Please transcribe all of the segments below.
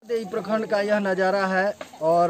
देई प्रखंड का यह नज़ारा है और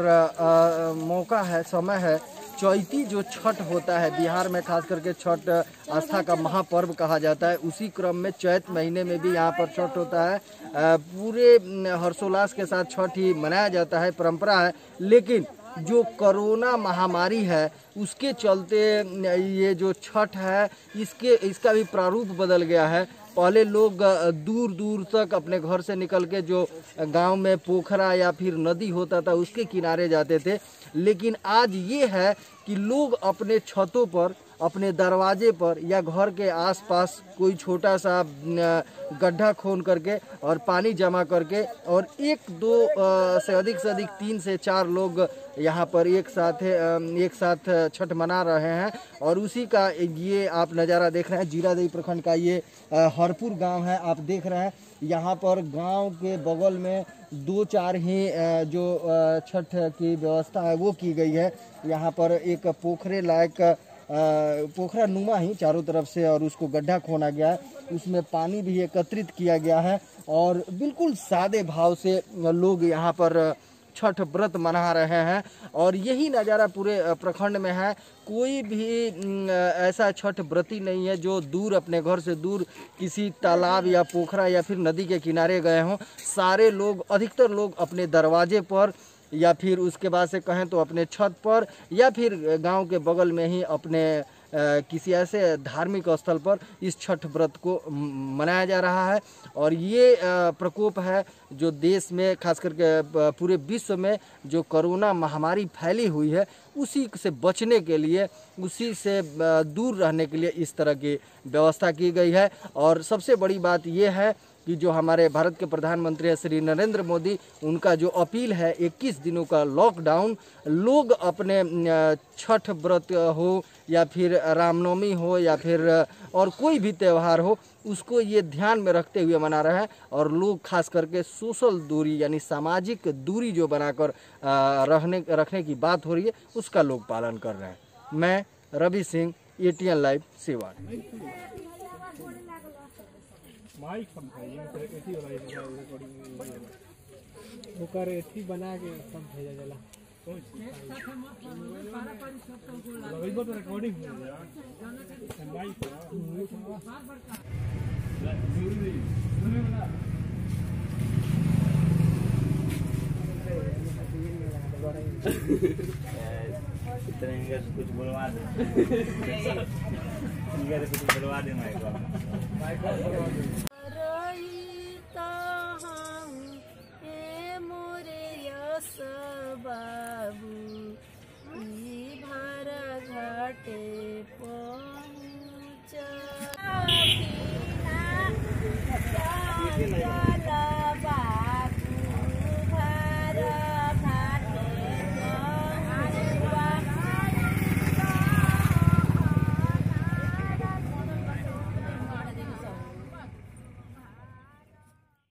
मौका है, समय है। चैती जो छठ होता है बिहार में, खास करके छठ आस्था का महापर्व कहा जाता है। उसी क्रम में चैत महीने में भी यहाँ पर छठ होता है। पूरे हर्षोल्लास के साथ छठ ही मनाया जाता है, परंपरा है। लेकिन जो कोरोना महामारी है उसके चलते ये जो छठ है इसका भी प्रारूप बदल गया है। पहले लोग दूर दूर तक अपने घर से निकल के जो गांव में पोखरा या फिर नदी होता था उसके किनारे जाते थे, लेकिन आज ये है कि लोग अपने छतों पर, अपने दरवाजे पर या घर के आसपास कोई छोटा सा गड्ढा खोन करके और पानी जमा करके और एक से अधिक 3 से 4 लोग यहाँ पर एक साथ छठ मना रहे हैं। और उसी का ये आप नज़ारा देख रहे हैं। जीरादेई प्रखंड का ये हरपुर गांव है। आप देख रहे हैं यहाँ पर गांव के बगल में 2-4 ही जो छठ की व्यवस्था है वो की गई है। यहाँ पर एक पोखरे लायक पोखरा नुमा ही चारों तरफ से और उसको गड्ढा खोना गया है, उसमें पानी भी एकत्रित किया गया है और बिल्कुल सादे भाव से लोग यहाँ पर छठ व्रत मना रहे हैं। और यही नज़ारा पूरे प्रखंड में है। कोई भी ऐसा छठ व्रती नहीं है जो दूर, अपने घर से दूर किसी तालाब या पोखरा या फिर नदी के किनारे गए हों। सारे लोग, अधिकतर लोग अपने दरवाजे पर या फिर उसके बाद से कहें तो अपने छत पर या फिर गांव के बगल में ही अपने किसी ऐसे धार्मिक स्थल पर इस छठ व्रत को मनाया जा रहा है। और ये प्रकोप है जो देश में, खास करके पूरे विश्व में जो कोरोना महामारी फैली हुई है उसी से बचने के लिए, उसी से दूर रहने के लिए इस तरह की व्यवस्था की गई है। और सबसे बड़ी बात ये है कि जो हमारे भारत के प्रधानमंत्री हैं श्री नरेंद्र मोदी, उनका जो अपील है 21 दिनों का लॉकडाउन, लोग अपने छठ व्रत हो या फिर रामनवमी हो या फिर और कोई भी त्यौहार हो, उसको ये ध्यान में रखते हुए मना रहे हैं। और लोग खास करके सोशल दूरी यानी सामाजिक दूरी जो बनाकर रखने की बात हो रही है उसका लोग पालन कर रहे हैं। मैं Ravi Singh, ATN live Siwan. Mic समझाइए एथी वाला रिकॉर्डिंग ओकर एथी बना के सब भेजा जाला लगइबो तो रिकॉर्डिंग हो यार माइक इतने कुछ बुलवा दे कुछ बुलवा दे माइक